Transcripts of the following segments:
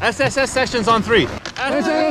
SSS sessions on 3. SSS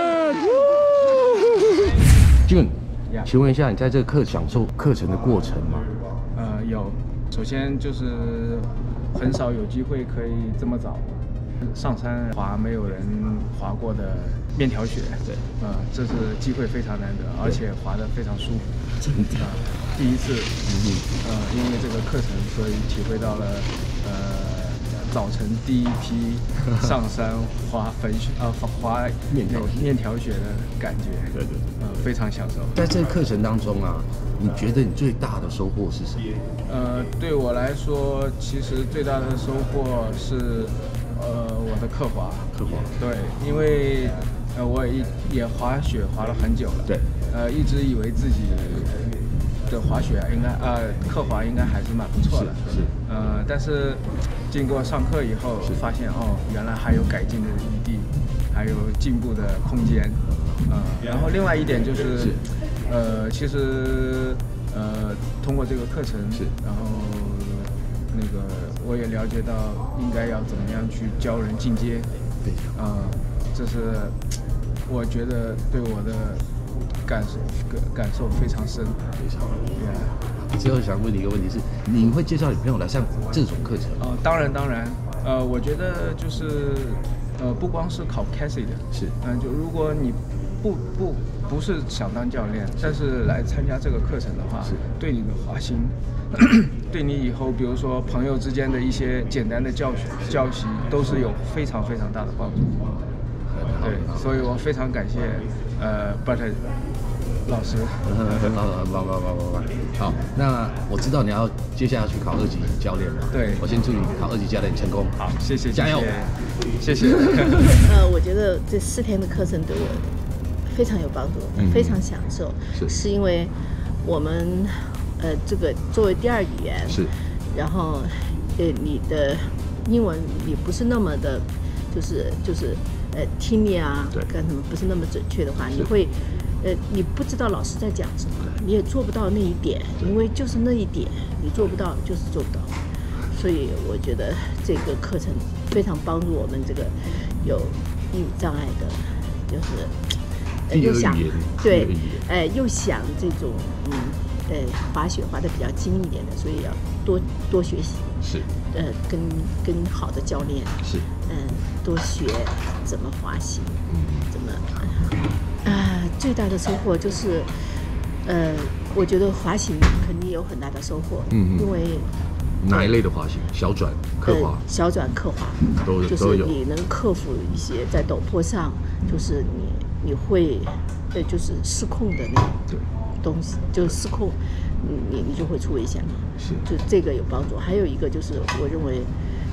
session。Jun， 请问一下，你在这个享受课程的过程吗？ 有。首先就是很少有机会可以这么早上山滑没有人滑过的面条雪。对，这是机会非常难得，而且滑得非常舒服。 真的。 第一次，因为这个课程，所以体会到了早晨第一批上山滑滑面条雪的感觉。对，非常享受。 在这个课程当中啊，你觉得你最大的收获是什么？ 对我来说，其实最大的收获是我的刻滑。对，因为我也滑雪滑了很久了。对。一直以为自己的滑雪应该刻滑应该还是蛮不错的。是。但是经过上课以后，发现原来还有改进的余地，还有进步的空间。然后另外一点就是，其实通过这个课程，然后那个我也了解到应该要怎么样去教人进阶。这是我觉得对我的感受非常深。非常。 最后想问你一个问题是，你会介绍你朋友来上这种课程？ 当然。我觉得就是不光是考 CASI 的，就如果你不是想当教练，但是来参加这个课程的话，对你的滑行，对你以后比如说朋友之间的一些简单的教习，都是有非常非常大的帮助。对，所以我非常感谢Butter老师。 好，那我知道你要接下来去考2级教练了。对，我先祝你考2级教练成功。 好，谢谢， 加油， 谢谢。 我觉得这4天的课程对我非常有帮助，非常享受。是因为我们这个作为第2语言，然后你的英文你不是那么的，就是听力啊，干什么不是那么准确的话，你会你不知道老师在讲什么，你也做不到那一点，因为就是那一点你做不到，就是做不到。所以我觉得这个课程非常帮助我们这个有英语障碍的，就是又想又想这种滑雪滑得比较精一点的，所以要多学习。跟好的教练多学怎么滑行，怎么最大的收获就是，我觉得滑行肯定有很大的收获，因为哪一类的滑行？小转、刻滑、 小转、刻滑都有，就是你能克服一些在陡坡上，就是你会就是失控的那种东西，就失控，你就会出危险嘛。就这个有帮助。还有一个就是我认为，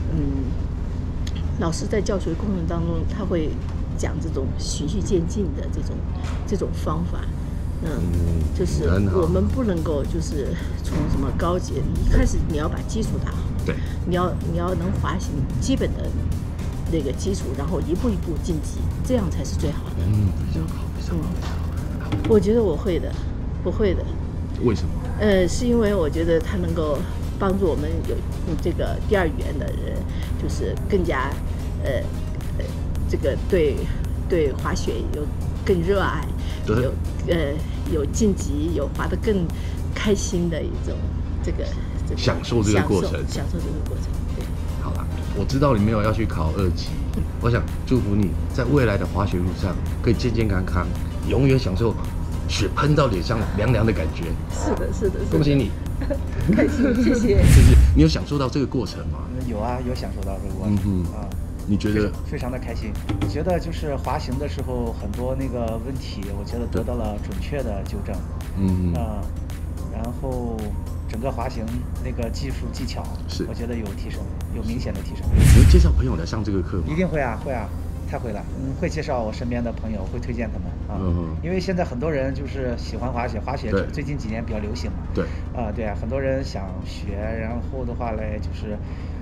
老师在教学过程当中他会讲这种循序渐进的这种方法，就是我们不能够就是从什么高级，一开始你要把基础打好，你要能滑行基本的那个基础，然后一步一步晋级，这样才是最好的。 非常好，非常好。 我觉得我会的，我会的。 为什么？ 是因为我觉得它能够帮助我们有这个第2语言的人，就是更加这个对滑雪有更热爱，有晋级，有滑得更开心的一种这个享受这个过程， 享受这个过程。对， 好了，我知道你没有要去考2级，我想祝福你在未来的滑雪路上可以健健康康，永远享受雪喷到脸上凉凉的感觉。 是的， 恭喜你， 开心，谢谢。 你有享受到这个过程吗？ 有啊，有享受到这个过程。 你觉得？ 非常的开心。我觉得就是滑行的时候很多那个问题，我觉得得到了准确的纠正。然后整个滑行那个技术技巧，我觉得有提升，有明显的提升。 你会介绍朋友来上这个课吗？ 一定会啊，太会了。会介绍我身边的朋友，会推荐他们啊。因为现在很多人就是喜欢滑雪，最近几年比较流行嘛。对啊，很多人想学，然后的话嘞就是。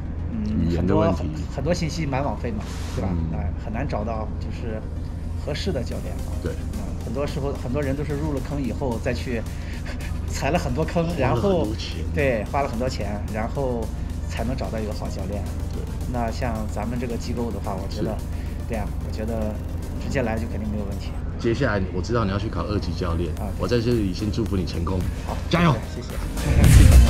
很多信息蛮枉费嘛，对吧？很难找到就是合适的教练嘛。很多时候很多人都是入了坑以后再去踩了很多坑，然后花了很多钱，然后才能找到一个好教练。那像咱们这个机构的话，我觉得练，我觉得直接来就肯定没有问题。 接下来我知道你要去考2级教练，我在这里先祝福你成功，好，加油， 谢谢。